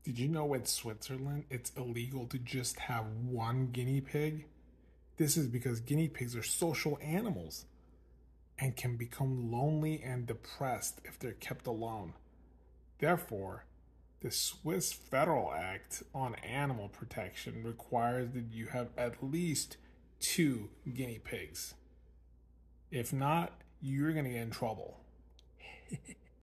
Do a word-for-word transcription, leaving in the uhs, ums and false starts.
Did you know in Switzerland it's illegal to just have one guinea pig? This is because guinea pigs are social animals and can become lonely and depressed if they're kept alone. Therefore, the Swiss Federal Act on Animal Protection requires that you have at least two guinea pigs. If not, you're going to get in trouble.